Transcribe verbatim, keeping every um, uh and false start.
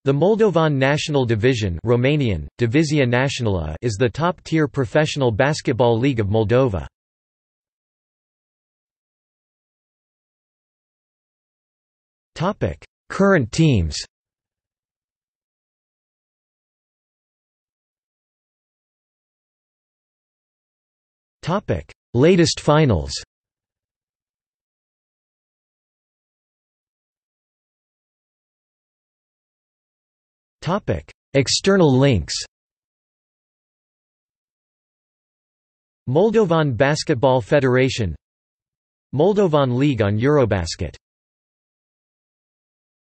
The Moldovan National Division Romanian, Divizia Națională is the top-tier professional basketball league of Moldova. Current teams. Latest finals. External links. Moldovan Basketball Federation, Moldovan League on Eurobasket.